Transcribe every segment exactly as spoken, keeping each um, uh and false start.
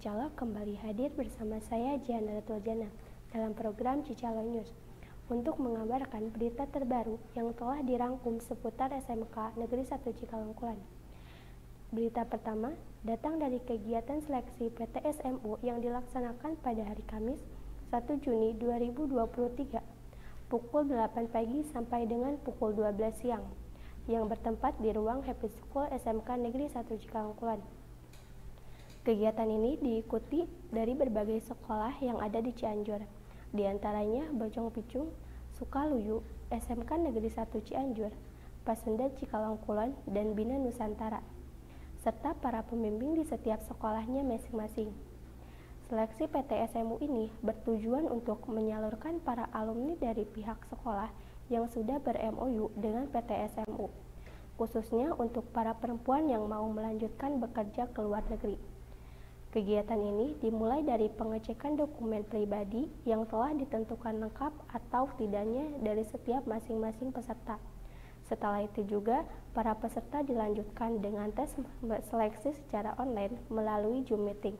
Cicalo kembali hadir bersama saya Jiana Ratwajana dalam program Cicalo News untuk mengabarkan berita terbaru yang telah dirangkum seputar S M K Negeri satu Cikalongkulan. Berita pertama datang dari kegiatan seleksi P T S M U yang dilaksanakan pada hari Kamis satu Juni dua ribu dua puluh tiga pukul delapan pagi sampai dengan pukul dua belas siang yang bertempat di ruang Happy School S M K Negeri satu Cikalongkulan. Kegiatan ini diikuti dari berbagai sekolah yang ada di Cianjur, di antaranya Bojong Picung, Sukaluyu, S M K Negeri satu Cianjur, Pasundan Cikalongkulan, dan Bina Nusantara, serta para pembimbing di setiap sekolahnya masing-masing. Seleksi P T S M U ini bertujuan untuk menyalurkan para alumni dari pihak sekolah yang sudah ber-M O U dengan P T S M U, khususnya untuk para perempuan yang mau melanjutkan bekerja ke luar negeri. Kegiatan ini dimulai dari pengecekan dokumen pribadi yang telah ditentukan lengkap atau tidaknya dari setiap masing-masing peserta. Setelah itu juga, para peserta dilanjutkan dengan tes seleksi secara online melalui Zoom meeting.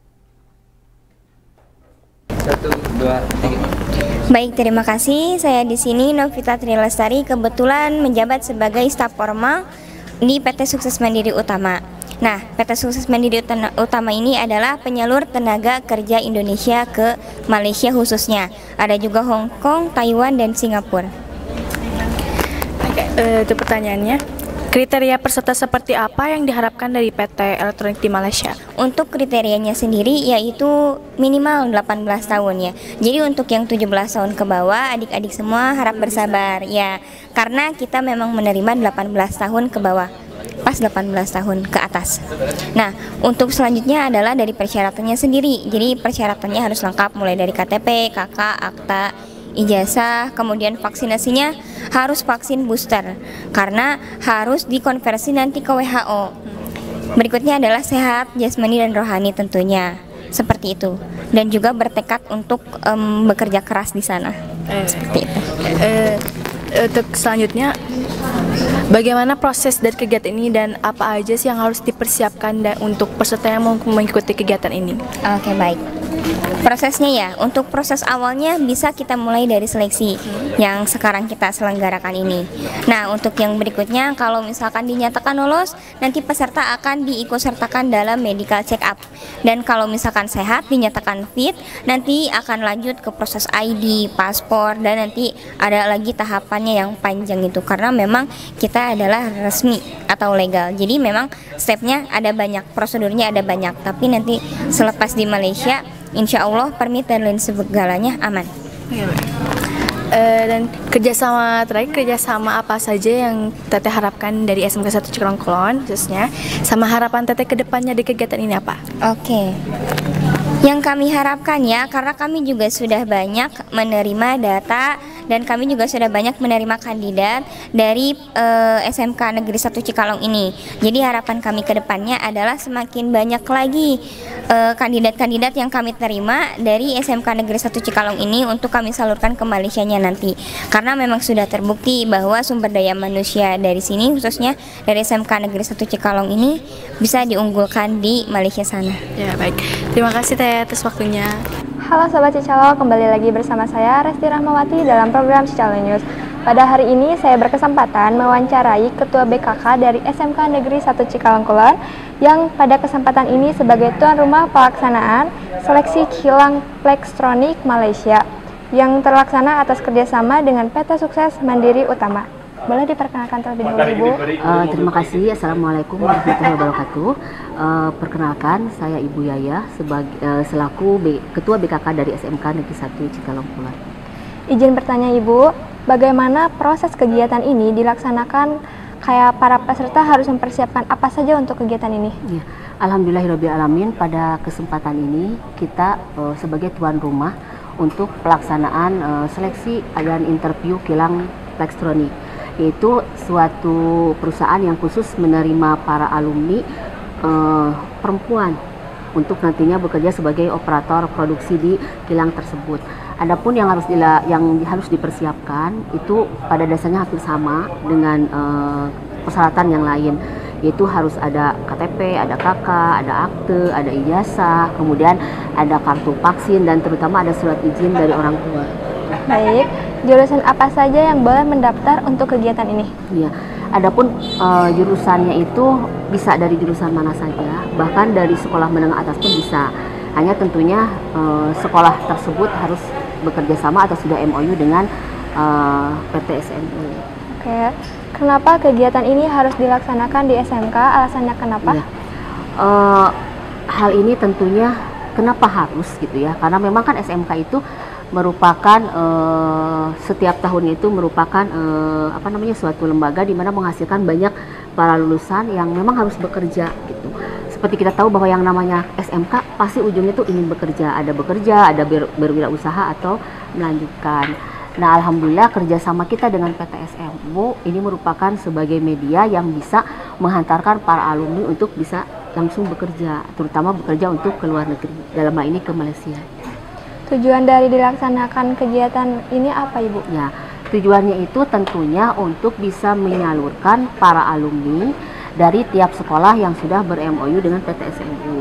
Satu, dua, tiga. Baik, terima kasih. Saya di sini Novita Trilestari, kebetulan menjabat sebagai staf formal di P T Sukses Mandiri Utama. Nah, P T Sukses Mandiri Utama ini adalah penyalur tenaga kerja Indonesia ke Malaysia khususnya. Ada juga Hong Kong, Taiwan, dan Singapura. Oke, uh, itu pertanyaannya. Kriteria peserta seperti apa yang diharapkan dari P T Elektronik di Malaysia? Untuk kriterianya sendiri yaitu minimal delapan belas tahun ya. Jadi untuk yang tujuh belas tahun ke bawah, adik-adik semua harap bersabar ya. Karena kita memang menerima delapan belas tahun ke bawah, pas delapan belas tahun ke atas. Nah, untuk selanjutnya adalah dari persyaratannya sendiri. Jadi persyaratannya harus lengkap mulai dari K T P, K K, akta, ijazah, kemudian vaksinasinya harus vaksin booster karena harus dikonversi nanti ke W H O. Berikutnya adalah sehat jasmani dan rohani tentunya. Seperti itu. Dan juga bertekad untuk um, bekerja keras di sana. Eh, Seperti itu. Eh, untuk selanjutnya, bagaimana proses dari kegiatan ini dan apa aja sih yang harus dipersiapkan dan untuk peserta yang mau mengikuti kegiatan ini? Oke, baik. Prosesnya ya, untuk proses awalnya bisa kita mulai dari seleksi yang sekarang kita selenggarakan ini. Nah, untuk yang berikutnya, kalau misalkan dinyatakan lolos, nanti peserta akan diikutsertakan dalam medical check up. Dan kalau misalkan sehat, dinyatakan fit, nanti akan lanjut ke proses I D, paspor, dan nanti ada lagi tahapannya yang panjang itu. Karena memang kita adalah resmi atau legal. Jadi memang stepnya ada banyak, prosedurnya ada banyak. Tapi nanti selepas di Malaysia, insya Allah permit dan lain segalanya aman. Ya, uh, dan kerjasama terakhir, kerjasama apa saja yang Teteh harapkan dari S M K satu Cikalongkulan khususnya, sama harapan Teteh ke depannya di kegiatan ini apa? Oke, yang kami harapkan ya, karena kami juga sudah banyak menerima data dan kami juga sudah banyak menerima kandidat dari uh, S M K Negeri satu Cikalong ini. Jadi harapan kami ke depannya adalah semakin banyak lagi kandidat-kandidat uh, yang kami terima dari S M K Negeri satu Cikalong ini untuk kami salurkan ke Malaysianya nanti. Karena memang sudah terbukti bahwa sumber daya manusia dari sini, khususnya dari S M K Negeri satu Cikalong ini, bisa diunggulkan di Malaysia sana. Ya, baik. Terima kasih Teh atas waktunya. Halo Sobat Cicalo, kembali lagi bersama saya Resti Rahmawati dalam program Cicalo News. Pada hari ini saya berkesempatan mewawancarai Ketua B K K dari S M K Negeri satu Cikalongkulan yang pada kesempatan ini sebagai tuan rumah pelaksanaan seleksi kilang Plextronic Malaysia yang terlaksana atas kerjasama dengan P T Sukses Mandiri Utama. Boleh diperkenalkan terlebih dahulu, Ibu? Uh, terima kasih. Assalamualaikum warahmatullahi wabarakatuh. Uh, perkenalkan, saya Ibu Yaya sebagai uh, selaku B, Ketua B K K dari S M K Negeri satu Cikalongkulan. Izin bertanya, Ibu, bagaimana proses kegiatan ini dilaksanakan? Kayak para peserta harus mempersiapkan apa saja untuk kegiatan ini? Ya, Alhamdulillahirobbilalamin, pada kesempatan ini kita uh, sebagai tuan rumah untuk pelaksanaan uh, seleksi dan interview kilang Plextronic, yaitu suatu perusahaan yang khusus menerima para alumni uh, perempuan untuk nantinya bekerja sebagai operator produksi di kilang tersebut. Adapun yang harus dila, yang harus dipersiapkan itu pada dasarnya hampir sama dengan uh, persyaratan yang lain, yaitu harus ada K T P, ada K K, ada akte, ada ijazah, kemudian ada kartu vaksin, dan terutama ada surat izin dari orang tua. Baik, jurusan apa saja yang boleh mendaftar untuk kegiatan ini? Iya, adapun uh, jurusannya itu bisa dari jurusan mana saja, bahkan dari sekolah menengah atas pun bisa. Hanya tentunya uh, sekolah tersebut harus bekerja sama atau sudah M O U dengan uh, P T S M U. Oke, kenapa kegiatan ini harus dilaksanakan di S M K? Alasannya kenapa? Ya. Uh, hal ini tentunya kenapa harus gitu ya? Karena memang kan S M K itu merupakan uh, setiap tahunnya itu merupakan uh, apa namanya suatu lembaga di mana menghasilkan banyak para lulusan yang memang harus bekerja gitu. Seperti kita tahu bahwa yang namanya S M K pasti ujungnya tuh ingin bekerja, ada bekerja, ada ber, berwirausaha atau melanjutkan. Nah, alhamdulillah kerjasama kita dengan P T S M U ini merupakan sebagai media yang bisa menghantarkan para alumni untuk bisa langsung bekerja, terutama bekerja untuk ke luar negeri, dalam hal ini ke Malaysia. Tujuan dari dilaksanakan kegiatan ini apa, Ibu? Ya, tujuannya itu tentunya untuk bisa menyalurkan para alumni dari tiap sekolah yang sudah ber-M O U dengan P T S M U.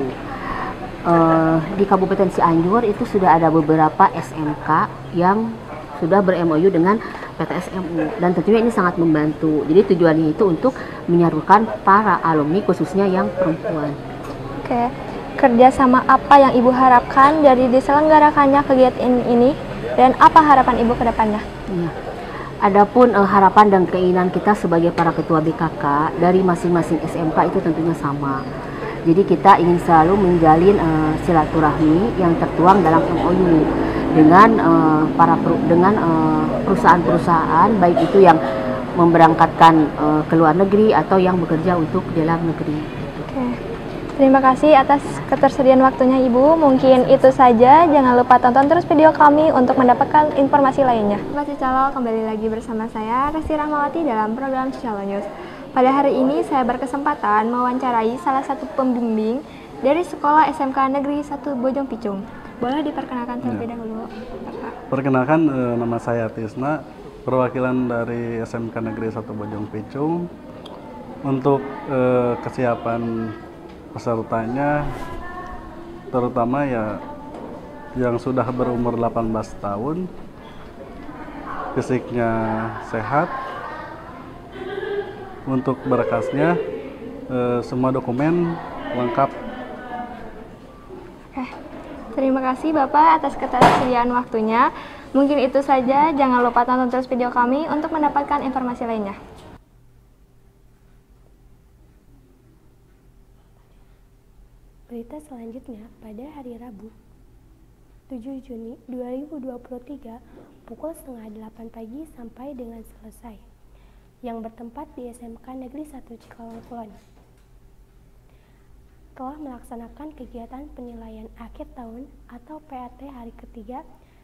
Uh, di Kabupaten Cianjur itu sudah ada beberapa S M K yang sudah ber-M O U dengan P T S M U, dan tentunya ini sangat membantu. Jadi tujuannya itu untuk menyalurkan para alumni khususnya yang perempuan. Oke, kerjasama apa yang Ibu harapkan dari diselenggarakannya kegiatan ini, dan apa harapan Ibu ke depannya? Iya. Adapun uh, harapan dan keinginan kita sebagai para ketua B K K dari masing-masing S M K itu tentunya sama. Jadi kita ingin selalu menjalin uh, silaturahmi yang tertuang dalam M O U dengan uh, para per, dengan uh, perusahaan-perusahaan, baik itu yang memberangkatkan uh, ke luar negeri atau yang bekerja untuk dalam negeri. Oke. Terima kasih atas ketersediaan waktunya, Ibu. Mungkin itu saja. Jangan lupa tonton terus video kami untuk mendapatkan informasi lainnya. Masih Cicalo, kembali lagi bersama saya Resti Rahmawati dalam program Cicalo News. Pada hari ini saya berkesempatan mewawancarai salah satu pembimbing dari sekolah S M K Negeri satu Bojong Picung. Boleh diperkenalkan terlebih ya. dahulu, Bapak? Perkenalkan, eh, nama saya Tisna, perwakilan dari S M K Negeri satu Bojong Picung. Untuk eh, kesiapan pesertanya, terutama ya yang sudah berumur delapan belas tahun, fisiknya sehat. Untuk berkasnya eh, semua dokumen lengkap. Oke, terima kasih Bapak atas ketersediaan waktunya. Mungkin itu saja, jangan lupa tonton terus video kami untuk mendapatkan informasi lainnya. Berita selanjutnya pada hari Rabu tujuh Juni dua ribu dua puluh tiga pukul setengah delapan pagi sampai dengan selesai, yang bertempat di S M K Negeri satu Cikalong Kulon, telah melaksanakan kegiatan penilaian akhir tahun atau P A T hari ketiga.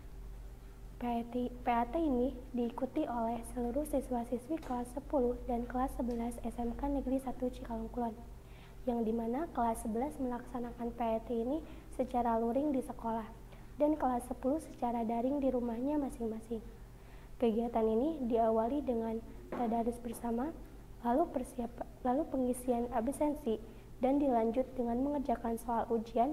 P A T ini diikuti oleh seluruh siswa-siswi kelas sepuluh dan kelas sebelas S M K Negeri satu Cikalong Kulon, yang dimana kelas sebelas melaksanakan P A T ini secara luring di sekolah dan kelas sepuluh secara daring di rumahnya masing-masing. Kegiatan ini diawali dengan tadarus bersama, lalu persiapan, lalu pengisian absensi, dan dilanjut dengan mengerjakan soal ujian.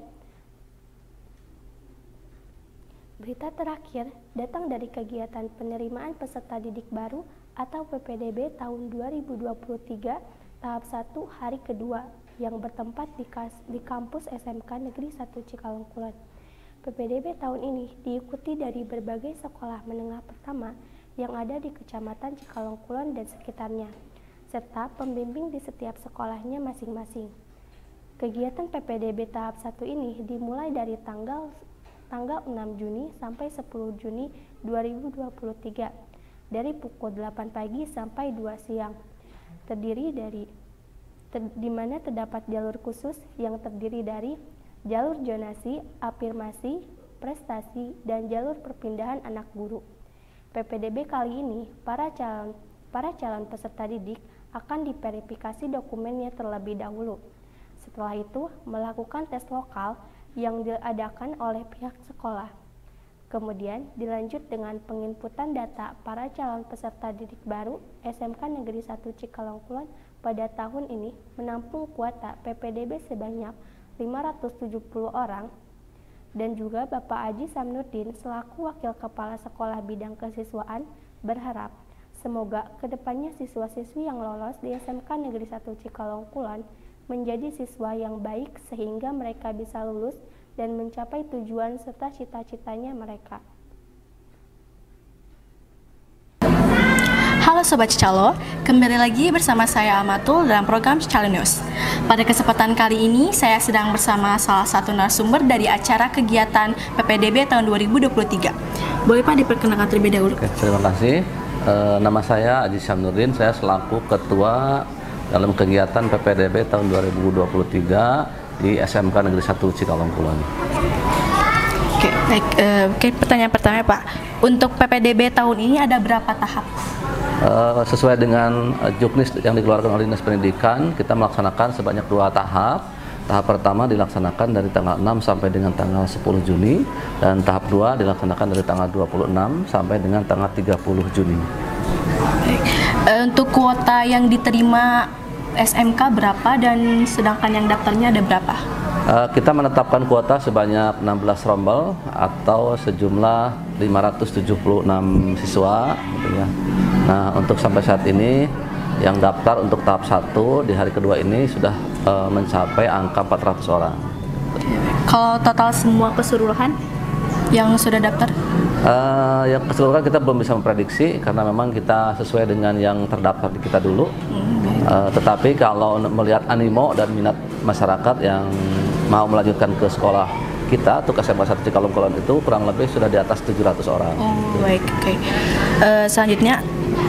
Berita terakhir datang dari kegiatan penerimaan peserta didik baru atau P P D B tahun dua ribu dua puluh tiga tahap satu hari kedua, yang bertempat di, kas, di kampus S M K Negeri satu Cikalong Kulon. P P D B tahun ini diikuti dari berbagai sekolah menengah pertama yang ada di Kecamatan Cikalong Kulon dan sekitarnya, serta pembimbing di setiap sekolahnya masing-masing. Kegiatan P P D B tahap satu ini dimulai dari tanggal tanggal enam Juni sampai sepuluh Juni dua ribu dua puluh tiga dari pukul delapan pagi sampai dua siang. Terdiri dari ter, di mana terdapat jalur khusus yang terdiri dari jalur zonasi, afirmasi, prestasi, dan jalur perpindahan anak guru. P P D B kali ini para calon para calon peserta didik akan diverifikasi dokumennya terlebih dahulu. Setelah itu melakukan tes lokal yang diadakan oleh pihak sekolah. Kemudian dilanjut dengan penginputan data para calon peserta didik baru S M K Negeri satu Cikalong Kulon pada tahun ini menampung kuota P P D B sebanyak lima ratus tujuh puluh orang, dan juga Bapak Aji Samnurdin selaku Wakil Kepala Sekolah Bidang Kesiswaan berharap semoga kedepannya siswa-siswi yang lolos di S M K Negeri satu Cikalong Kulon menjadi siswa yang baik sehingga mereka bisa lulus dan mencapai tujuan serta cita-citanya mereka. Halo Sobat Cicalo, kembali lagi bersama saya Amatul dalam program Cicalo News. Pada kesempatan kali ini, saya sedang bersama salah satu narasumber dari acara kegiatan P P D B tahun dua ribu dua puluh tiga. Boleh Pak diperkenalkan terlebih dahulu? Oke, terima kasih. E, nama saya Aji Samnurdin, saya selaku Ketua dalam kegiatan P P D B tahun dua ribu dua puluh tiga di S M K Negeri satu Cikalong Kulon. Oke, baik. Uh, oke, pertanyaan pertama Pak. Untuk P P D B tahun ini ada berapa tahap? Uh, sesuai dengan uh, juknis yang dikeluarkan oleh Dinas Pendidikan, kita melaksanakan sebanyak dua tahap. Tahap pertama dilaksanakan dari tanggal enam sampai dengan tanggal sepuluh Juni, dan tahap dua dilaksanakan dari tanggal dua puluh enam sampai dengan tanggal tiga puluh Juni. Baik. Uh, untuk kuota yang diterima S M K berapa dan sedangkan yang daftarnya ada berapa? Uh, kita menetapkan kuota sebanyak enam belas rombel atau sejumlah lima ratus tujuh puluh enam siswa, gitu ya. Nah, untuk sampai saat ini yang daftar untuk tahap satu di hari kedua ini sudah uh, mencapai angka empat ratus orang. Kalau total semua keseluruhan yang sudah daftar? Uh, yang keseluruhan kita belum bisa memprediksi karena memang kita sesuai dengan yang terdaftar di kita dulu. Uh, tetapi kalau melihat animo dan minat masyarakat yang mau melanjutkan ke sekolah kita untuk S M K satu Cikalong Kulon itu kurang lebih sudah di atas tujuh ratus orang. Oh, baik, oke. Okay. Uh, selanjutnya,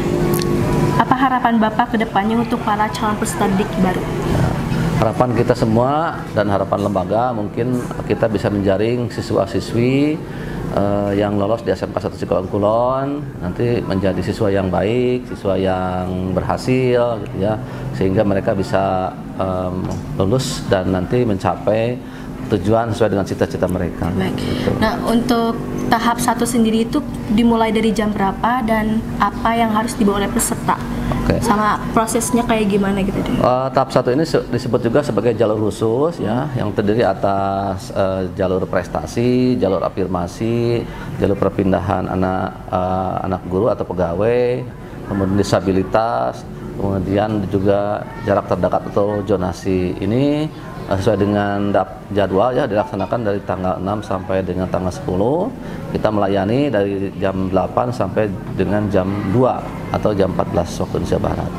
apa harapan Bapak ke depannya untuk para calon peserta didik baru? Nah, harapan kita semua dan harapan lembaga mungkin kita bisa menjaring siswa-siswi Uh, yang lolos di S M K satu Cikalong Kulon nanti menjadi siswa yang baik, siswa yang berhasil, gitu ya, sehingga mereka bisa um, lulus dan nanti mencapai tujuan sesuai dengan cita-cita mereka. Baik. Gitu. Nah, untuk tahap satu sendiri itu dimulai dari jam berapa dan apa yang harus dibawa oleh peserta? Okay. Sama prosesnya kayak gimana gitu deh? Uh, tahap satu ini disebut juga sebagai jalur khusus, ya, yang terdiri atas uh, jalur prestasi, jalur afirmasi, jalur perpindahan anak uh, anak guru atau pegawai, kemudian disabilitas, kemudian juga jarak terdekat atau zonasi. Ini uh, sesuai dengan jadwal, ya, dilaksanakan dari tanggal enam sampai dengan tanggal sepuluh. Kita melayani dari jam delapan sampai dengan jam dua atau jam empat belas waktu Indonesia Barat.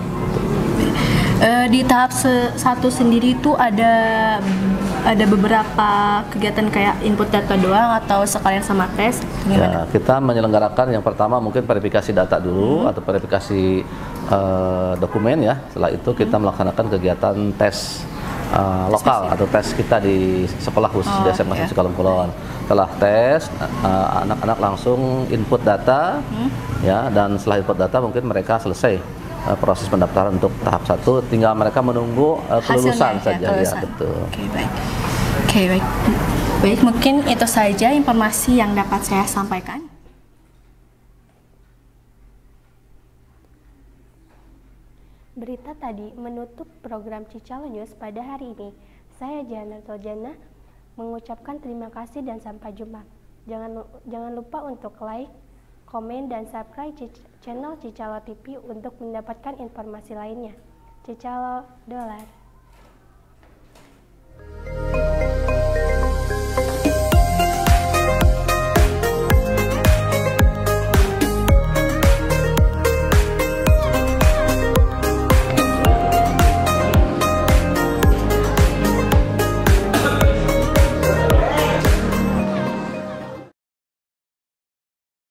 Uh, di tahap se satu sendiri itu ada ada beberapa kegiatan kayak input data doang atau sekalian sama tes? Ya, kita menyelenggarakan yang pertama mungkin verifikasi data dulu hmm. atau verifikasi uh, dokumen, ya. Setelah itu kita hmm. melaksanakan kegiatan tes uh, lokal Spesial. atau tes kita di sekolah khusus oh, di S M K Cikalong Kulon. Setelah tes, anak-anak uh, langsung input data, hmm. ya, dan setelah input data mungkin mereka selesai uh, proses pendaftaran untuk tahap satu, tinggal mereka menunggu uh, kelulusan Hasilnya, saja, ya, kelulusan. ya betul. Oke, baik. Oke, baik. Baik, mungkin itu saja informasi yang dapat saya sampaikan. Berita tadi menutup program Cicalo News pada hari ini. Saya Jana Toljana mengucapkan terima kasih dan sampai jumpa. Jangan jangan lupa untuk like, komen, dan subscribe channel Cicalo T V untuk mendapatkan informasi lainnya. Cicalo Dolar.